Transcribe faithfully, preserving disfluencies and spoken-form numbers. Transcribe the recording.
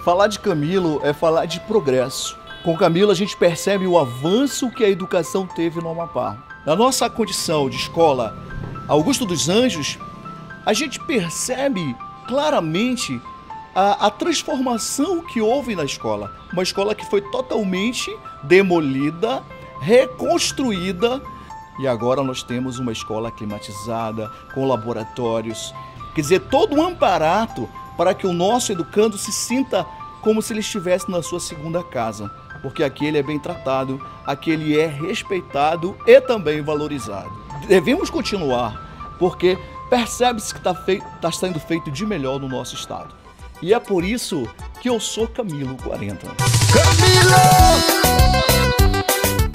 Falar de Camilo é falar de progresso. Com Camilo a gente percebe o avanço que a educação teve no Amapá. Na nossa condição de escola Augusto dos Anjos, a gente percebe claramente a, a transformação que houve na escola. Uma escola que foi totalmente demolida, reconstruída, e agora nós temos uma escola climatizada, com laboratórios. Quer dizer, todo um amparato para que o nosso educando se sinta como se ele estivesse na sua segunda casa, porque aqui ele é bem tratado, aqui ele é respeitado e também valorizado. Devemos continuar, porque percebe-se que está tá sendo feito de melhor no nosso estado. E é por isso que eu sou Camilo quarenta. Camilo!